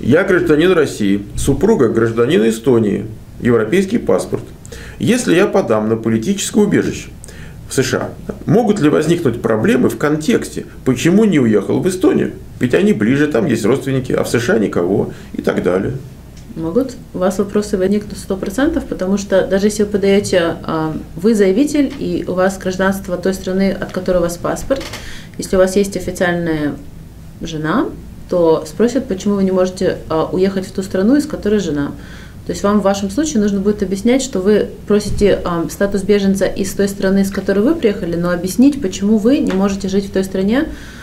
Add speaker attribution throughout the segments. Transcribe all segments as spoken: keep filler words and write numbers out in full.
Speaker 1: Я гражданин России, супруга гражданина Эстонии, европейский паспорт. Если я подам на политическое убежище в США, могут ли возникнуть проблемы в контексте, почему не уехал в Эстонию? Ведь они ближе, там есть родственники, а в США никого и так далее.
Speaker 2: Могут. У вас вопросы возникнут сто процентов, потому что даже если вы подаете, вы заявитель, и у вас гражданство той страны, от которой у вас паспорт, если у вас есть официальная жена, то спросят, почему вы не можете уехать в ту страну, из которой жена. То есть вам в вашем случае нужно будет объяснять, что вы просите статус беженца из той страны, из которой вы приехали, но объяснить, почему вы не можете жить в той стране,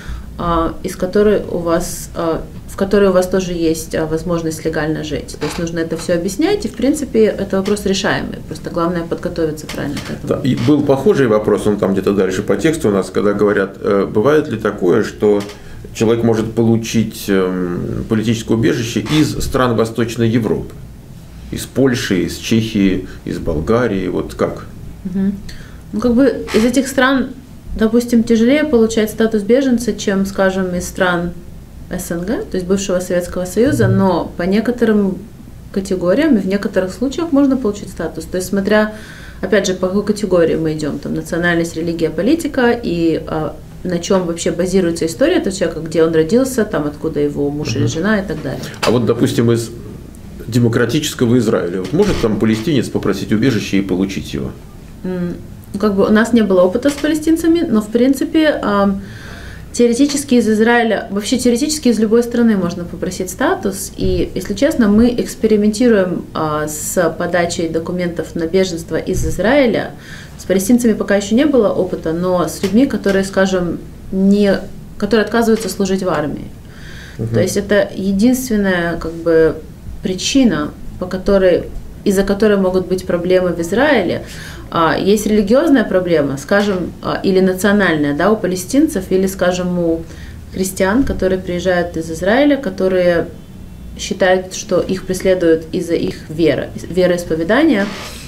Speaker 2: из которой у вас, в которой у вас тоже есть возможность легально жить. То есть нужно это все объяснять, и в принципе это вопрос решаемый. Просто главное подготовиться правильно к этому.
Speaker 1: Да, и был похожий вопрос, он там где-то дальше по тексту у нас, когда говорят, бывает ли такое, что человек может получить политическое убежище из стран Восточной Европы, из Польши, из Чехии, из Болгарии, вот как?
Speaker 2: Угу. Ну как бы из этих стран, допустим, тяжелее получать статус беженца, чем, скажем, из стран СНГ, то есть бывшего Советского Союза, но по некоторым категориям и в некоторых случаях можно получить статус. То есть смотря, опять же, по какой категории мы идем, там национальность, религия, политика, и а, на чем вообще базируется история этого человека, где он родился, там откуда его муж uh-huh. или жена и так далее.
Speaker 1: А вот, допустим, из демократического Израиля, вот может там палестинец попросить убежище и получить его?
Speaker 2: Mm. Как бы у нас не было опыта с палестинцами, но в принципе теоретически из Израиля, вообще теоретически из любой страны можно попросить статус. И, если честно, мы экспериментируем с подачей документов на беженство из Израиля. С палестинцами пока еще не было опыта, но с людьми, которые, скажем, не, которые отказываются служить в армии. Угу. То есть это единственная как бы причина, по которой, из-за которой могут быть проблемы в Израиле. Есть религиозная проблема, скажем, или национальная, да, у палестинцев, или, скажем, у христиан, которые приезжают из Израиля, которые считают, что их преследуют из-за их веры, вероисповедания.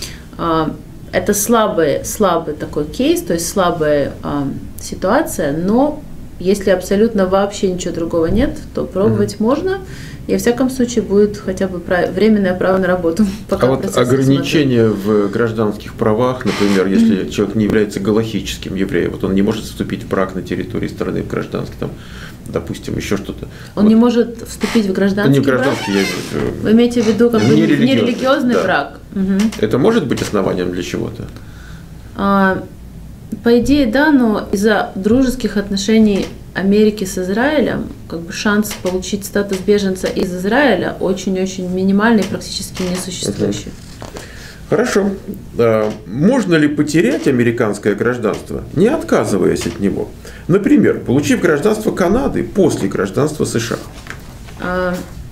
Speaker 2: Это слабый, слабый такой кейс, то есть слабая ситуация, но если абсолютно вообще ничего другого нет, то пробовать mm-hmm. можно. И, во всяком случае, будет хотя бы право, временное право на работу. Пока
Speaker 1: а вот ограничения в гражданских правах, например, если mm-hmm. человек не является галахическим евреем, вот он не может вступить в брак на территории страны в гражданский, там, допустим, еще что-то.
Speaker 2: Он вот. не может вступить в гражданский,
Speaker 1: не в гражданский
Speaker 2: брак?
Speaker 1: Я,
Speaker 2: Вы имеете в виду как бы
Speaker 1: нерелигиозный,
Speaker 2: нерелигиозный
Speaker 1: да.
Speaker 2: брак? Угу.
Speaker 1: Это может быть основанием для чего-то?
Speaker 2: А, по идее, да, но из-за дружеских отношений Америки с Израилем, как бы шанс получить статус беженца из Израиля очень-очень минимальный, практически несуществующий.
Speaker 1: Хорошо. А можно ли потерять американское гражданство, не отказываясь от него? Например, получив гражданство Канады после гражданства США?
Speaker 2: А,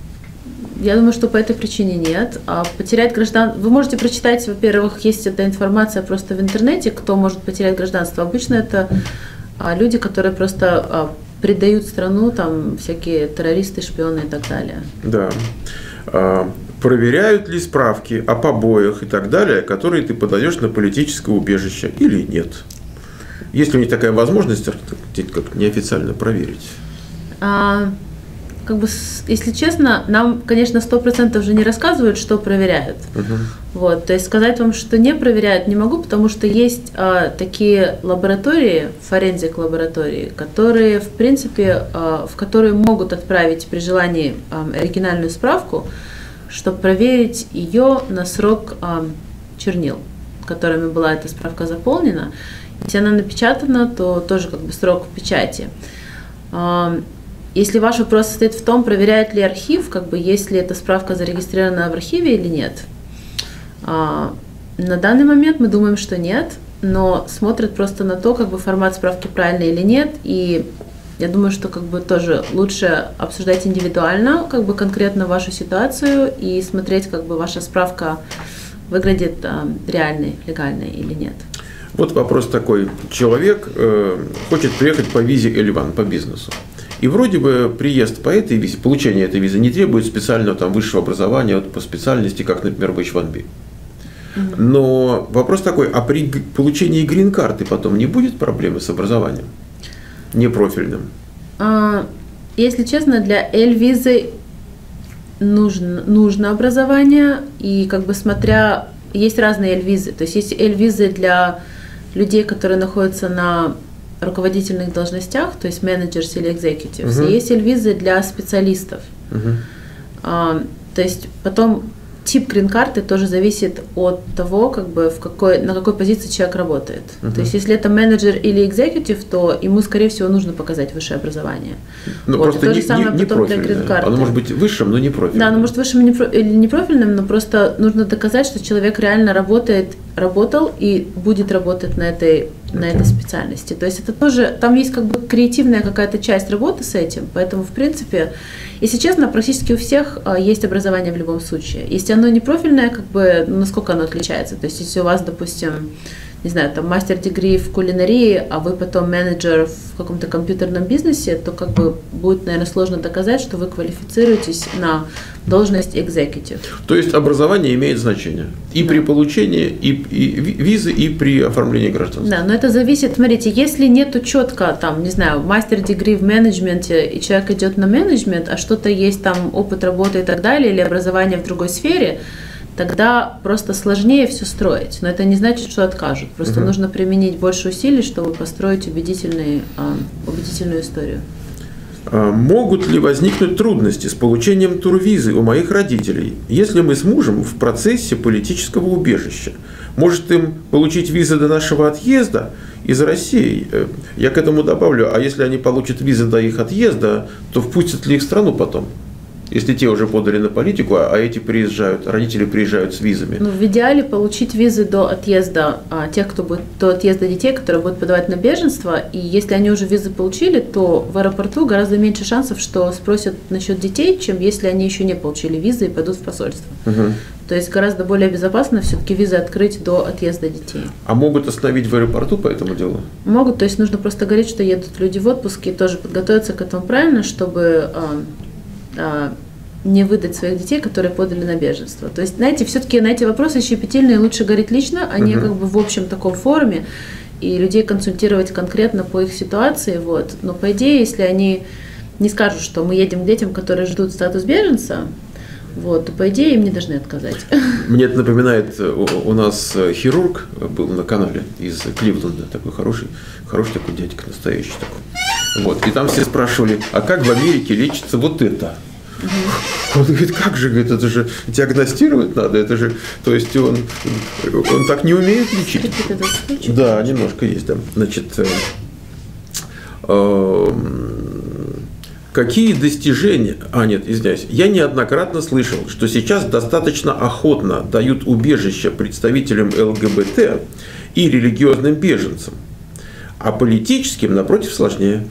Speaker 2: я думаю, что по этой причине нет. А потерять гражданство... Вы можете прочитать, во-первых, есть эта информация просто в интернете, кто может потерять гражданство. Обычно это люди, которые просто предают страну, там всякие террористы, шпионы и так далее.
Speaker 1: Да. А, проверяют ли справки о побоях и так далее, которые ты подаешь на политическое убежище или нет? Есть ли у них такая возможность как неофициально проверить?
Speaker 2: А, как бы, если честно, нам, конечно, сто процентов же не рассказывают, что проверяют. Uh-huh. Вот, то есть сказать вам, что не проверяют, не могу, потому что есть а, такие лаборатории, форензик лаборатории, которые, в принципе, а, в которые могут отправить при желании а, оригинальную справку, чтобы проверить ее на срок а, чернил, которыми была эта справка заполнена. Если она напечатана, то тоже как бы срок печати. А, Если ваш вопрос состоит в том, проверяет ли архив, как бы, есть ли эта справка зарегистрирована в архиве или нет, а, на данный момент мы думаем, что нет, но смотрят просто на то, как бы формат справки правильный или нет, и я думаю, что как бы тоже лучше обсуждать индивидуально, как бы конкретно вашу ситуацию и смотреть, как бы ваша справка выглядит а, реальной, легальной или нет.
Speaker 1: Вот вопрос такой: человек э, хочет приехать по визе эль один, по бизнесу. И вроде бы приезд по этой визе, получение этой визы не требует специального там высшего образования вот, по специальности, как, например, в эйч один би. Mm-hmm. Но вопрос такой: а при получении грин-карты потом не будет проблемы с образованием непрофильным?
Speaker 2: А, если честно, для L-визы нужно, нужно образование, и как бы смотря, есть разные эль-визы, то есть есть эль-визы для людей, которые находятся на руководительных должностях, то есть менеджерс или executives, uh-huh. и есть эль-визы для специалистов. Uh-huh. А, то есть потом тип грин-карты тоже зависит от того, как бы в какой, на какой позиции человек работает. Uh-huh. То есть если это менеджер или экзекутив, то ему, скорее всего, нужно показать высшее образование.
Speaker 1: Ну,
Speaker 2: вот.
Speaker 1: просто
Speaker 2: то
Speaker 1: не,
Speaker 2: же самое
Speaker 1: не, не
Speaker 2: потом для грин-карты.
Speaker 1: Оно может быть высшим, но не профильным.
Speaker 2: Да, оно может быть высшим или непрофильным, но просто нужно доказать, что человек реально работает, работал и будет работать на этой, okay. на этой специальности. То есть это тоже, там есть как бы креативная какая-то часть работы с этим, поэтому, в принципе, если честно, практически у всех есть образование в любом случае. Если оно не профильное, как бы, ну, насколько оно отличается? То есть если у вас, допустим, не знаю, там мастер-дегри в кулинарии, а вы потом менеджер в каком-то компьютерном бизнесе, то как бы будет, наверное, сложно доказать, что вы квалифицируетесь на должность executive.
Speaker 1: То есть образование имеет значение и да. при получении и, и визы, и при оформлении гражданства.
Speaker 2: Да, но это зависит, смотрите, если нету четко, там, не знаю, мастер-дегри в менеджменте, и человек идет на менеджмент, а что-то есть там опыт работы и так далее, или образование в другой сфере, тогда просто сложнее все строить. Но это не значит, что откажут. Просто угу. нужно применить больше усилий, чтобы построить убедительный, убедительную историю.
Speaker 1: Могут ли возникнуть трудности с получением турвизы у моих родителей, если мы с мужем в процессе политического убежища? Может им получить визы до нашего отъезда из России? Я к этому добавлю, а если они получат визы до их отъезда, то впустят ли их в страну потом? Если те уже подали на политику, а эти приезжают, родители приезжают с визами.
Speaker 2: Ну, в идеале получить визы до отъезда а, тех, кто будет, до отъезда детей, которые будут подавать на беженство. И если они уже визы получили, то в аэропорту гораздо меньше шансов, что спросят насчет детей, чем если они еще не получили визы и пойдут в посольство. Угу. То есть гораздо более безопасно все-таки визы открыть до отъезда детей.
Speaker 1: А могут остановить в аэропорту по этому делу?
Speaker 2: Могут, то есть нужно просто говорить, что едут люди в отпуск и тоже подготовиться к этому правильно, чтобы а, а, не выдать своих детей, которые подали на беженство. То есть, знаете, все-таки на эти вопросы щепетильные лучше говорить лично, а не uh-huh. как бы в общем таком форуме, и людей консультировать конкретно по их ситуации. Вот. Но по идее, если они не скажут, что мы едем к детям, которые ждут статус беженца, вот, то по идее им не должны отказать.
Speaker 1: Мне это напоминает, у нас хирург был на канале из Кливленда, такой хороший, хороший такой дядька, настоящий такой. Вот. И там все спрашивали, а как в Америке лечится вот это? Угу. Он говорит, как же, говорит, это же диагностировать надо, это же, то есть он, он так не умеет лечить. Да, немножко есть, да. Значит, э, э, какие достижения, а нет, извиняюсь, я неоднократно слышал, что сейчас достаточно охотно дают убежище представителям эл гэ бэ тэ и религиозным беженцам, а политическим, напротив, сложнее.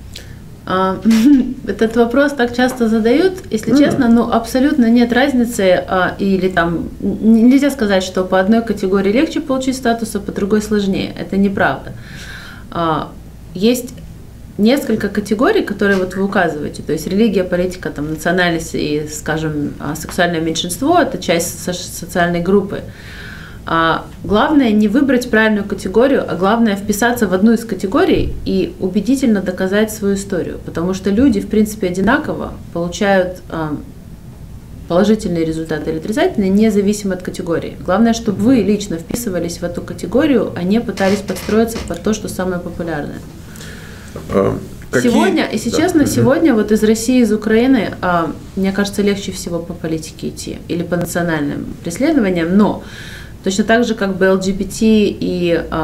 Speaker 2: Этот вопрос так часто задают, если mm. честно, но абсолютно нет разницы, или там нельзя сказать, что по одной категории легче получить статус, а по другой сложнее. Это неправда. Есть несколько категорий, которые вот вы указываете, то есть религия, политика, там, национальность и, скажем, сексуальное меньшинство – это часть социальной группы. А главное не выбрать правильную категорию, а главное вписаться в одну из категорий и убедительно доказать свою историю. Потому что люди, в принципе, одинаково получают а, положительные результаты или отрицательные, независимо от категории. Главное, чтобы вы лично вписывались в эту категорию, а не пытались подстроиться под то, что самое популярное.
Speaker 1: А, какие...
Speaker 2: Сегодня, если да. честно, угу. сегодня вот из России, из Украины, а, мне кажется, легче всего по политике идти или по национальным преследованиям, но точно так же, как бы эл джи би ти и э,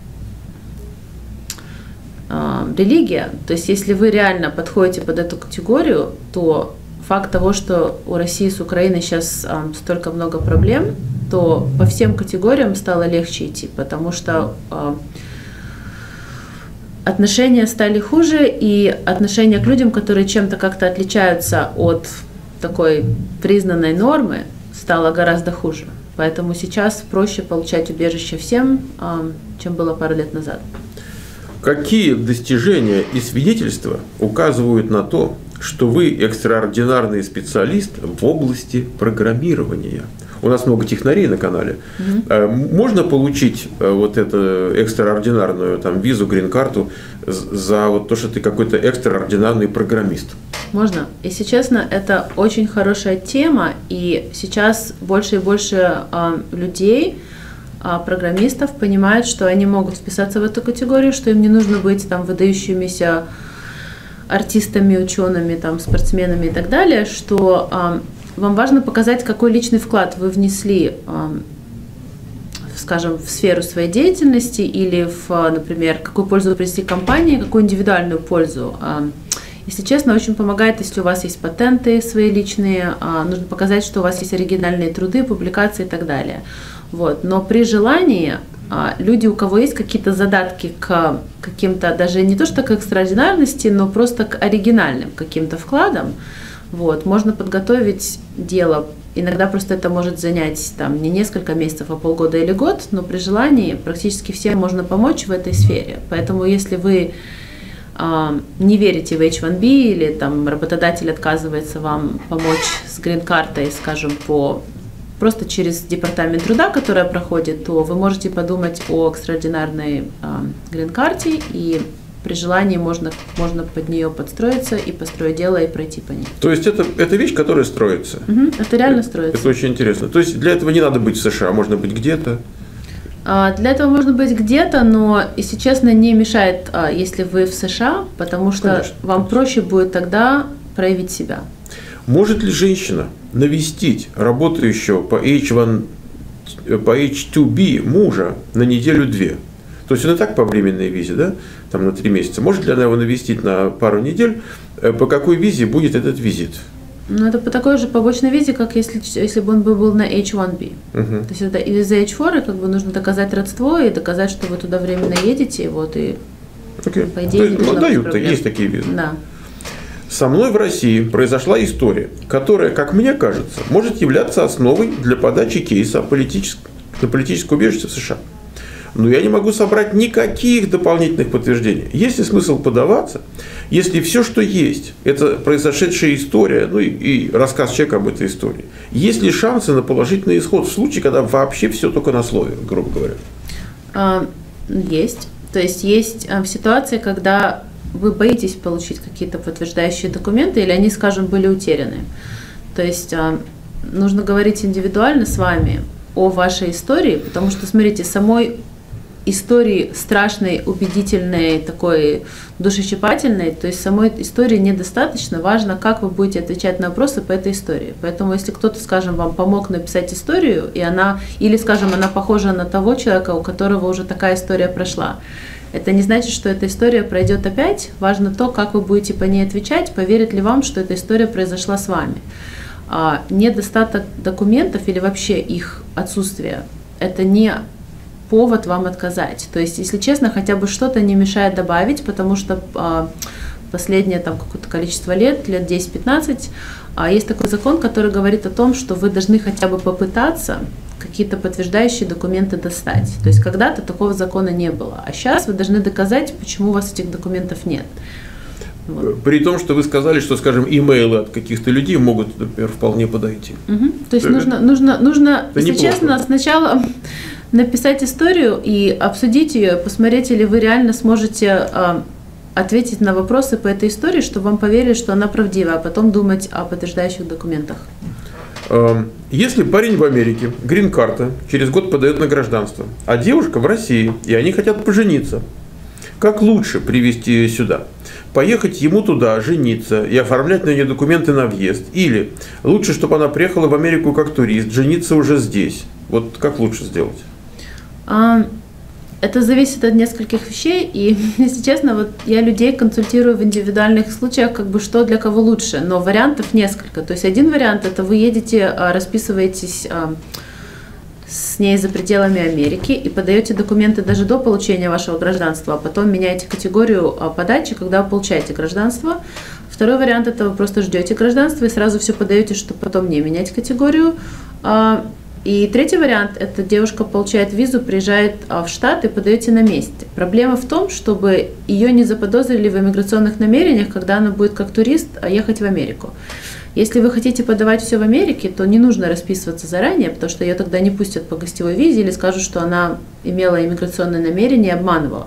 Speaker 2: э, религия, то есть если вы реально подходите под эту категорию, то факт того, что у России с Украиной сейчас э, столько много проблем, то по всем категориям стало легче идти, потому что э, отношения стали хуже, и отношения к людям, которые чем-то как-то отличаются от такой признанной нормы, стало гораздо хуже. Поэтому сейчас проще получать убежище всем, чем было пару лет назад.
Speaker 1: Какие достижения и свидетельства указывают на то, что вы экстраординарный специалист в области программирования? У нас много технарей на канале. Угу. Можно получить вот эту экстраординарную там, визу, грин-карту за вот то, что ты какой-то экстраординарный программист?
Speaker 2: Можно? Если честно, это очень хорошая тема, и сейчас больше и больше э, людей, э, программистов понимают, что они могут вписаться в эту категорию, что им не нужно быть там выдающимися артистами, учеными, там, спортсменами и так далее, что э, вам важно показать, какой личный вклад вы внесли, э, скажем, в сферу своей деятельности или, в, например, какую пользу вы принесли компании, какую индивидуальную пользу. Если честно, очень помогает, если у вас есть патенты свои личные, нужно показать, что у вас есть оригинальные труды, публикации и так далее. Вот. Но при желании люди, у кого есть какие-то задатки к каким-то, даже не то что к экстраординарности, но просто к оригинальным каким-то вкладам, вот, можно подготовить дело. Иногда просто это может занять там, не несколько месяцев, а полгода или год, но при желании практически всем можно помочь в этой сфере. Поэтому если вы э, не верите в эйч один би или там, работодатель отказывается вам помочь с грин-картой, скажем, по, просто через департамент труда, которая проходит, то вы можете подумать о экстраординарной э, грин-карте, и при желании можно, можно под нее подстроиться и построить дело и пройти по ней.
Speaker 1: То есть это, это вещь, которая строится?
Speaker 2: Угу, это реально
Speaker 1: это,
Speaker 2: строится.
Speaker 1: Это очень интересно. То есть для этого не надо быть в США, можно быть где-то?
Speaker 2: А, для этого можно быть где-то, но, если честно, не мешает, а, если вы в США, потому что Конечно. Вам проще будет тогда проявить себя.
Speaker 1: Может ли женщина навестить работающего по эйч один, по эйч два би мужа на неделю-две? То есть он и так по временной визе, да, там на три месяца. Может ли она его навестить на пару недель? По какой визе будет этот визит?
Speaker 2: Ну, это по такой же побочной визе, как если, если бы он был на эйч один би. Uh-huh. То есть это из-за эйч четыре как бы нужно доказать родство и доказать, что вы туда временно едете, вот, и
Speaker 1: okay.
Speaker 2: по идее не
Speaker 1: ну, дают, есть такие визы.
Speaker 2: Да.
Speaker 1: Со мной в России произошла история, которая, как мне кажется, может являться основой для подачи кейса политическ... на политическое убежище в США. Но я не могу собрать никаких дополнительных подтверждений. Есть ли смысл подаваться, если все, что есть, это произошедшая история, ну и, и рассказ человека об этой истории? Есть ли шансы на положительный исход в случае, когда вообще все только на слове, грубо говоря?
Speaker 2: А, есть. То есть есть а, ситуации, когда вы боитесь получить какие-то подтверждающие документы, или они, скажем, были утеряны. То есть а, нужно говорить индивидуально с вами о вашей истории, потому что, смотрите, самой истории страшной, убедительной, такой душещипательной, то есть самой истории недостаточно, важно, как вы будете отвечать на вопросы по этой истории. Поэтому если кто-то, скажем, вам помог написать историю, и она, или, скажем, она похожа на того человека, у которого уже такая история прошла, это не значит, что эта история пройдет опять. Важно то, как вы будете по ней отвечать, поверит ли вам, что эта история произошла с вами. А недостаток документов или вообще их отсутствие – это не повод вам отказать. То есть, если честно, хотя бы что-то не мешает добавить, потому что а, последнее там какое-то количество лет, лет десять-пятнадцать, а, есть такой закон, который говорит о том, что вы должны хотя бы попытаться какие-то подтверждающие документы достать. То есть, когда-то такого закона не было, а сейчас вы должны доказать, почему у вас этих документов нет. Вот.
Speaker 1: При том, что вы сказали, что, скажем, имейлы от каких-то людей могут, например, вполне подойти.
Speaker 2: Угу. То есть, это, нужно, нужно, нужно если
Speaker 1: неплохо.
Speaker 2: Честно, сначала написать историю и обсудить ее, посмотреть, или вы реально сможете э, ответить на вопросы по этой истории, чтобы вам поверили, что она правдива, а потом думать о подтверждающих документах.
Speaker 1: Если парень в Америке, грин-карта, через год подает на гражданство, а девушка в России, и они хотят пожениться, как лучше привезти ее сюда? Поехать ему туда, жениться и оформлять на нее документы на въезд? Или лучше, чтобы она приехала в Америку как турист, жениться уже здесь? Вот как лучше сделать?
Speaker 2: Это зависит от нескольких вещей, и, если честно, вот я людей консультирую в индивидуальных случаях, как бы что для кого лучше, но вариантов несколько. То есть один вариант – это вы едете, расписываетесь с ней за пределами Америки и подаете документы даже до получения вашего гражданства, а потом меняете категорию подачи, когда вы получаете гражданство. Второй вариант – это вы просто ждете гражданство и сразу все подаете, чтобы потом не менять категорию. И третий вариант – это девушка получает визу, приезжает в Штат и подаете на месте. Проблема в том, чтобы ее не заподозрили в иммиграционных намерениях, когда она будет как турист ехать в Америку. Если вы хотите подавать все в Америке, то не нужно расписываться заранее, потому что ее тогда не пустят по гостевой визе или скажут, что она имела иммиграционные намерения и обманывала.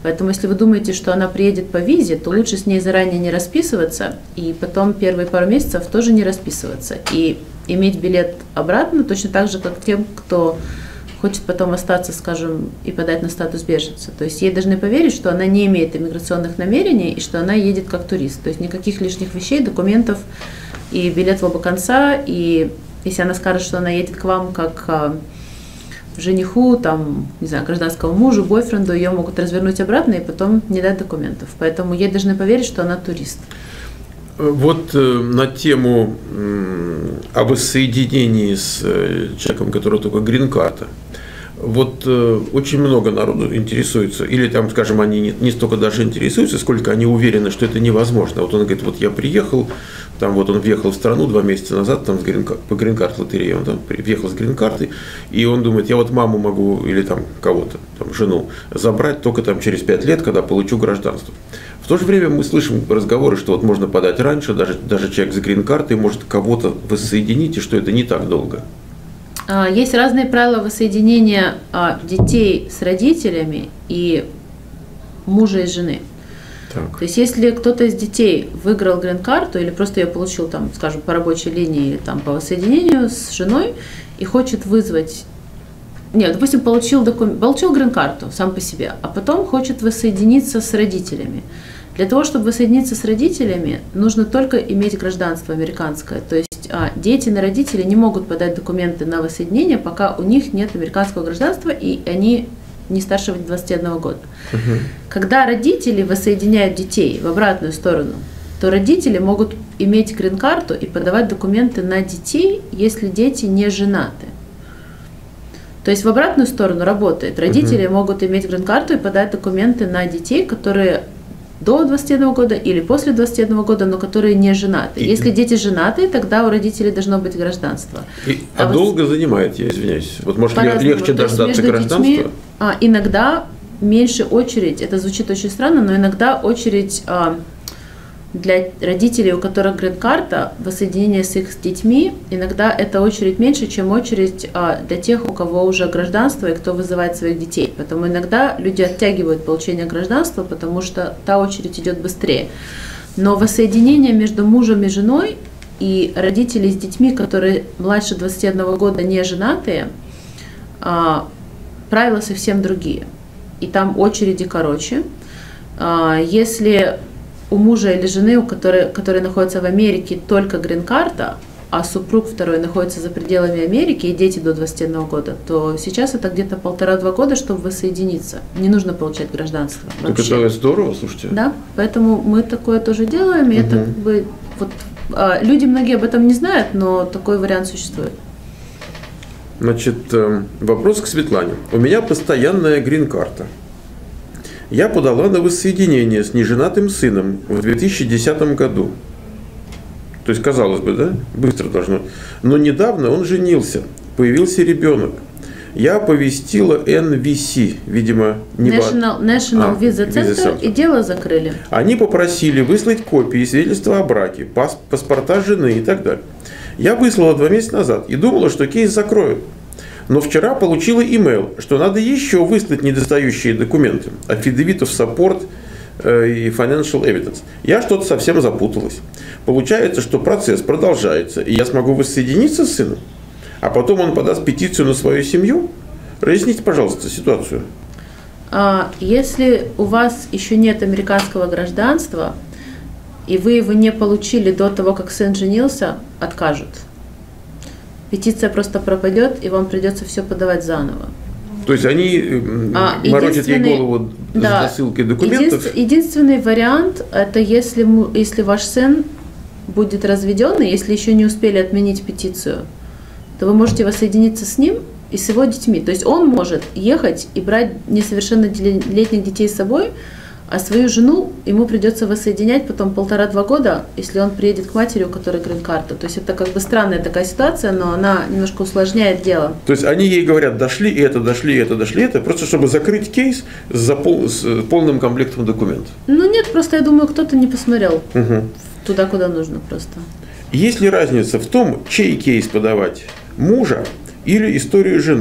Speaker 2: Поэтому, если вы думаете, что она приедет по визе, то лучше с ней заранее не расписываться, и потом первые пару месяцев тоже не расписываться. И иметь билет обратно точно так же, как тем, кто хочет потом остаться, скажем, и подать на статус беженца. То есть ей должны поверить, что она не имеет иммиграционных намерений, и что она едет как турист. То есть никаких лишних вещей, документов и билет в оба конца. И если она скажет, что она едет к вам как жениху, там, не знаю, гражданскому мужу, бойфренду, ее могут развернуть обратно и потом не дать документов. Поэтому ей должны поверить, что она турист.
Speaker 1: Вот э, на тему э, о воссоединении с э, человеком, у которого только грин-карта. Вот э, очень много народу интересуется, или там, скажем, они не, не столько даже интересуются, сколько они уверены, что это невозможно. Вот он говорит, вот я приехал, там вот он въехал в страну два месяца назад, там с грин, по грин-карт лотерее, он там въехал с грин-картой, и он думает, я вот маму могу, или там кого-то, там жену, забрать только там через пять лет, когда получу гражданство. В то же время мы слышим разговоры, что вот можно подать раньше, даже, даже человек с грин-картой может кого-то воссоединить, и что это не так долго.
Speaker 2: Есть разные правила воссоединения детей с родителями и мужа и жены. Так. То есть, если кто-то из детей выиграл грин-карту или просто ее получил, там, скажем, по рабочей линии или там, по воссоединению с женой и хочет вызвать... Нет, допустим, получил, докум... получил грин-карту сам по себе, а потом хочет воссоединиться с родителями. Для того, чтобы воссоединиться с родителями, нужно только иметь гражданство американское. То есть а, дети на родителей не могут подать документы на воссоединение, пока у них нет американского гражданства и они не старше двадцати одного года. Угу. Когда родители воссоединяют детей в обратную сторону, то родители могут иметь грин-карту и подавать документы на детей, если дети не женаты. То есть в обратную сторону работает. Родители угу. могут иметь грин-карту и подать документы на детей, которые до двадцати одного года или после двадцати одного года, но которые не женаты. И, Если дети женаты, тогда у родителей должно быть гражданство.
Speaker 1: И, а а долго вот, занимает, я извиняюсь? Вот может легче дождаться гражданства? Детьми,
Speaker 2: а, иногда меньше очередь, это звучит очень странно, но иногда очередь а, для родителей, у которых грин-карта, воссоединение с их детьми, иногда эта очередь меньше, чем очередь а, для тех, у кого уже гражданство и кто вызывает своих детей. Поэтому иногда люди оттягивают получение гражданства, потому что та очередь идет быстрее. Но воссоединение между мужем и женой и родителей с детьми, которые младше двадцати одного года не женатые, а, правила совсем другие. И там очереди короче. А, если у мужа или жены, у которой, которые находятся в Америке, только грин-карта, а супруг второй находится за пределами Америки и дети до двадцати одного года, то сейчас это где-то полтора-два года, чтобы воссоединиться. Не нужно получать гражданство.
Speaker 1: Так это здорово, слушайте.
Speaker 2: Да, поэтому мы такое тоже делаем, и угу. это как бы вот, люди многие об этом не знают, но такой вариант существует.
Speaker 1: Значит, вопрос к Светлане. У меня постоянная грин-карта. Я подала на воссоединение с неженатым сыном в две тысячи десятом году. То есть, казалось бы, да, быстро должно. Но недавно он женился, появился ребенок. Я оповестила эн ви си, видимо, не
Speaker 2: National, National а, Visa Center, и дело закрыли.
Speaker 1: Они попросили выслать копии свидетельства о браке, пас, паспорта жены и так далее. Я выслала два месяца назад и думала, что кейс закроют. Но вчера получила имейл, что надо еще выслать недостающие документы, affidavit of support и financial evidence. Я что-то совсем запуталась. Получается, что процесс продолжается, и я смогу воссоединиться с сыном, а потом он подаст петицию на свою семью. Разъясните, пожалуйста, ситуацию.
Speaker 2: Если у вас еще нет американского гражданства, и вы его не получили до того, как сын женился, откажут. Петиция просто пропадет, и вам придется все подавать заново.
Speaker 1: То есть они а, морочат ей голову
Speaker 2: да,
Speaker 1: с досылкой документов?
Speaker 2: Единственный, единственный вариант, это если, если ваш сын будет разведен, и если еще не успели отменить петицию, то вы можете воссоединиться с ним и с его детьми. То есть он может ехать и брать несовершеннолетних детей с собой, а свою жену ему придется воссоединять потом полтора-два года, если он приедет к матери, у которой грин-карта. То есть это как бы странная такая ситуация, но она немножко усложняет дело.
Speaker 1: То есть они ей говорят, дошли это, дошли это, дошли это, просто чтобы закрыть кейс с, пол, с полным комплектом документов?
Speaker 2: Ну нет, просто я думаю, кто-то не посмотрел угу. туда, куда нужно просто.
Speaker 1: Есть ли разница в том, чей кейс подавать, мужа или историю жены?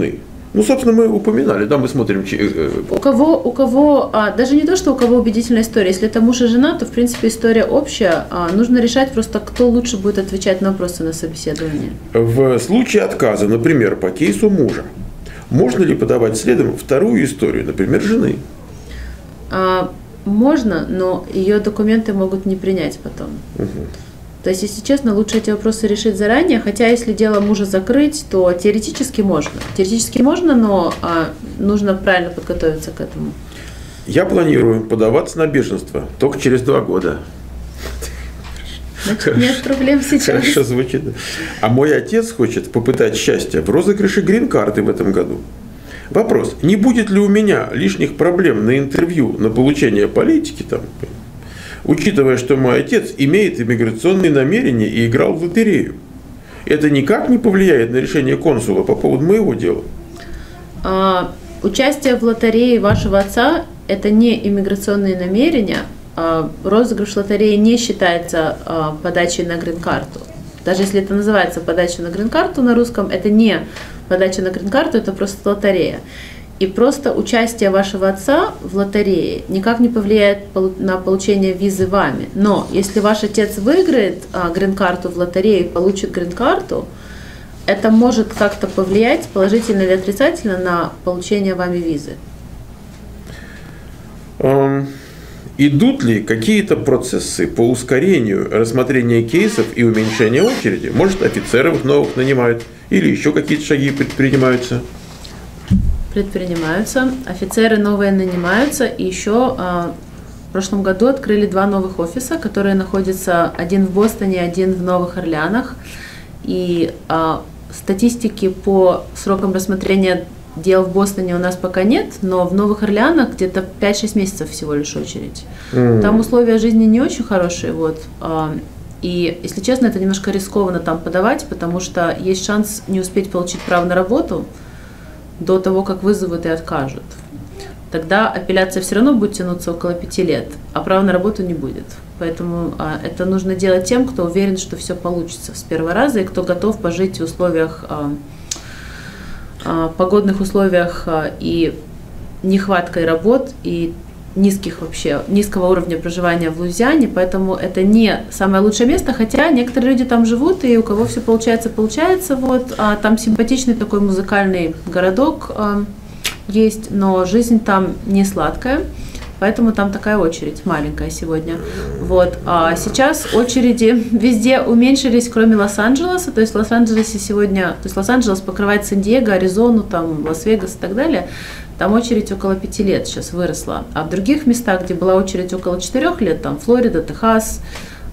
Speaker 1: Ну, собственно, мы упоминали, да, мы смотрим.
Speaker 2: У кого, у кого, а, даже не то, что у кого убедительная история. Если это муж и жена, то, в принципе, история общая. А, нужно решать просто, кто лучше будет отвечать на вопросы на собеседовании.
Speaker 1: В случае отказа, например, по кейсу мужа, можно ли подавать следом вторую историю, например, жены?
Speaker 2: А, можно, но ее документы могут не принять потом. Угу. То есть, если честно, лучше эти вопросы решить заранее, хотя если дело мужа закрыть, то теоретически можно. Теоретически можно, но а, нужно правильно подготовиться к этому.
Speaker 1: Я планирую подаваться на беженство только через два года.
Speaker 2: Значит, нет проблем сейчас.
Speaker 1: Хорошо звучит. А мой отец хочет попытать счастье в розыгрыше грин-карты в этом году. Вопрос, не будет ли у меня лишних проблем на интервью, на получение политики там, учитывая, что мой отец имеет иммиграционные намерения и играл в лотерею? Это никак не повлияет на решение консула по поводу моего дела?
Speaker 2: А, участие в лотерее вашего отца – это не иммиграционные намерения. А, розыгрыш лотереи не считается а, подачей на грин-карту. Даже если это называется подача на грин-карту на русском, это не подача на грин-карту, это просто лотерея. И просто участие вашего отца в лотерее никак не повлияет на получение визы вами. Но если ваш отец выиграет а, грин-карту в лотерее и получит грин-карту, это может как-то повлиять, положительно или отрицательно, на получение вами визы.
Speaker 1: Um, идут ли какие-то процессы по ускорению рассмотрения кейсов и уменьшения очереди? Может, офицеров новых нанимают или еще какие-то шаги предпринимаются?
Speaker 2: Предпринимаются, офицеры новые нанимаются, и еще а, в прошлом году открыли два новых офиса, которые находятся один в Бостоне, один в Новых Орлеанах. И а, статистики по срокам рассмотрения дел в Бостоне у нас пока нет, но в Новых Орлеанах где-то пять-шесть месяцев всего лишь очередь. Mm. Там условия жизни не очень хорошие, вот. А, и, если честно, это немножко рискованно там подавать, потому что есть шанс не успеть получить право на работу до того, как вызовут и откажут. Тогда апелляция все равно будет тянуться около пяти лет, а права на работу не будет. Поэтому а, это нужно делать тем, кто уверен, что все получится с первого раза, и кто готов пожить в условиях, а, а, погодных условиях а, и нехваткой работ, и низких вообще, низкого уровня проживания в Луизиане, поэтому это не самое лучшее место, хотя некоторые люди там живут, и у кого все получается, получается, вот, а там симпатичный такой музыкальный городок а, есть, но жизнь там не сладкая, поэтому там такая очередь маленькая сегодня, вот, а сейчас очереди везде уменьшились, кроме Лос-Анджелеса, то есть в Лос-Анджелесе сегодня, то есть Лос-Анджелес покрывает Сан-Диего, Аризону, там, Лас-Вегас и так далее. Там очередь около пяти лет сейчас выросла. А в других местах, где была очередь около четырех лет, там Флорида, Техас,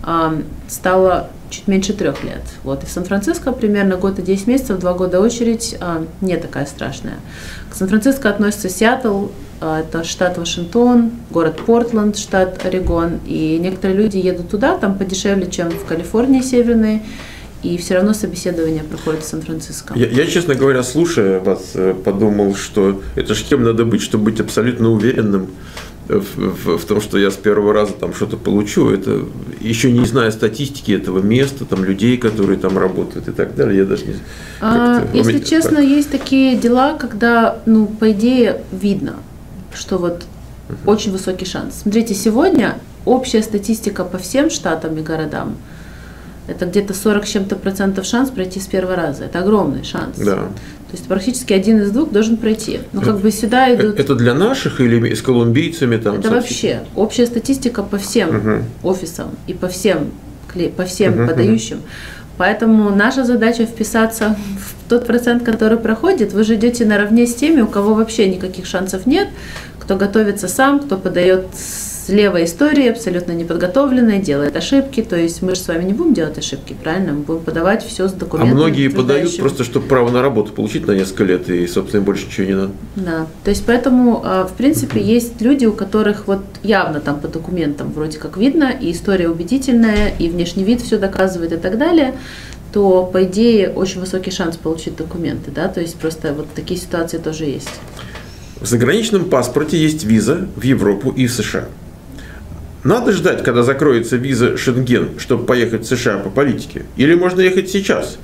Speaker 2: стало чуть меньше трех лет. Вот. И в Сан-Франциско примерно год и десять месяцев, два года очередь не такая страшная. К Сан-Франциско относится Сиэтл, это штат Вашингтон, город Портленд, штат Орегон. И некоторые люди едут туда, там подешевле, чем в Калифорнии северной. И все равно собеседование проходит в Сан-Франциско.
Speaker 1: Я, я, честно говоря, слушая вас, подумал, что это ж кем надо быть, чтобы быть абсолютно уверенным в, в, в том, что я с первого раза там что-то получу. Это еще не зная статистики этого места, там людей, которые там работают и так далее. Я даже не.
Speaker 2: А, если честно, так. Есть такие дела, когда, ну, по идее, видно, что вот uh-huh. очень высокий шанс. Смотрите, сегодня общая статистика по всем штатам и городам. Это где-то сорок с чем-то процентов шанс пройти с первого раза. Это огромный шанс. Да. То есть практически один из двух должен пройти. Но как бы сюда идут...
Speaker 1: Это для наших или с колумбийцами? Там,
Speaker 2: это вообще общая статистика по всем угу. офисам и по всем, по всем угу, подающим. Угу. Поэтому наша задача вписаться в тот процент, который проходит. Вы же идете наравне с теми, у кого вообще никаких шансов нет, кто готовится сам, кто подает с левой истории, абсолютно неподготовленной, делает ошибки. То есть мы же с вами не будем делать ошибки, правильно? Мы будем подавать все с документами.
Speaker 1: А многие подают просто, чтобы право на работу получить на несколько лет, и, собственно, больше ничего не надо.
Speaker 2: Да, то есть поэтому, в принципе, есть люди, у которых вот явно там по документам вроде как видно, и история убедительная, и внешний вид все доказывает и так далее, то, по идее, очень высокий шанс получить документы, да, то есть просто вот такие ситуации тоже есть.
Speaker 1: В заграничном паспорте есть виза в Европу и в США. Надо ждать, когда закроется виза Шенген, чтобы поехать в США по политике? Или можно ехать сейчас?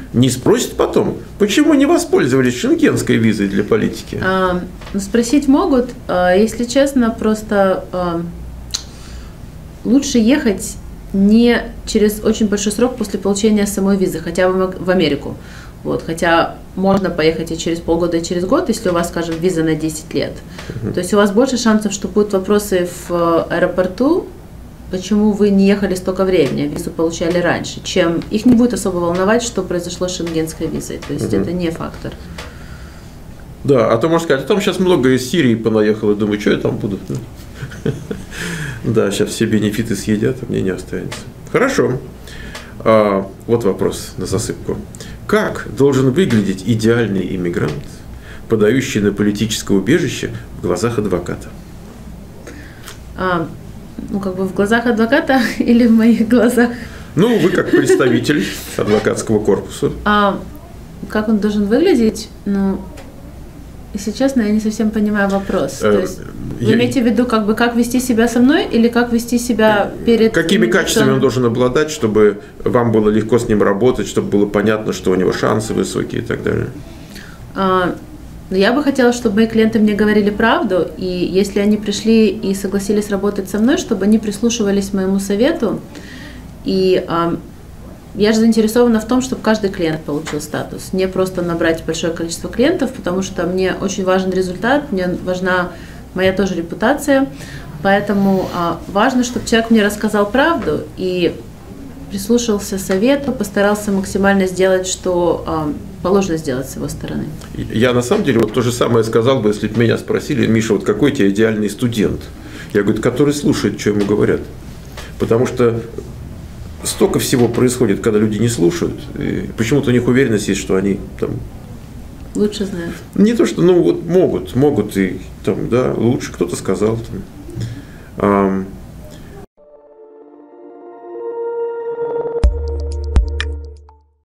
Speaker 1: не спросят потом, почему не воспользовались шенгенской визой для политики?
Speaker 2: А, спросить могут. Если честно, просто а, лучше ехать не через очень большой срок после получения самой визы, хотя бы в Америку. Вот, хотя можно поехать и через полгода, и через год, если у вас, скажем, виза на десять лет. Uh-huh. То есть у вас больше шансов, что будут вопросы в аэропорту, почему вы не ехали столько времени, а визу получали раньше, чем их не будет особо волновать, что произошло с шенгенской визой. То есть uh-huh. это не фактор.
Speaker 1: Да, а то можно сказать, а там сейчас много из Сирии понаехало, думаю, что я там буду? Да, сейчас все бенефиты съедят, а мне не останется. Хорошо. Вот вопрос на засыпку. Как должен выглядеть идеальный иммигрант, подающий на политическое убежище в глазах адвоката?
Speaker 2: А, ну, как бы в глазах адвоката или в моих глазах?
Speaker 1: Ну, вы как представитель адвокатского корпуса.
Speaker 2: А, как он должен выглядеть? Ну, если честно, я не совсем понимаю вопрос. То есть, вы я... имеете в виду, как бы, как вести себя со мной или как вести себя перед...
Speaker 1: Какими качествами он должен обладать, чтобы вам было легко с ним работать, чтобы было понятно, что у него шансы высокие и так далее?
Speaker 2: А, я бы хотела, чтобы мои клиенты мне говорили правду, и если они пришли и согласились работать со мной, чтобы они прислушивались к моему совету. И а, я же заинтересована в том, чтобы каждый клиент получил статус, не просто набрать большое количество клиентов, потому что мне очень важен результат, мне важна моя тоже репутация, поэтому а, важно, чтобы человек мне рассказал правду и прислушался совету, постарался максимально сделать, что а, положено сделать с его стороны.
Speaker 1: Я на самом деле вот то же самое сказал бы, если бы меня спросили, Миша, вот какой у тебя идеальный студент? Я говорю, который слушает, что ему говорят. Потому что столько всего происходит, когда люди не слушают, и почему-то у них уверенность есть, что они там
Speaker 2: лучше знают.
Speaker 1: Не то, что, ну вот могут, могут и там, да, лучше кто-то сказал. Там.